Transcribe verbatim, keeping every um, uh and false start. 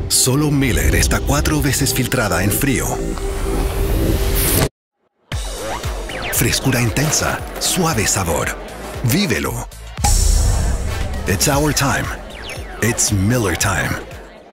Solo Miller está cuatro veces filtrada en frío. Frescura intensa, suave sabor. Vívelo. It's our time. It's Miller time.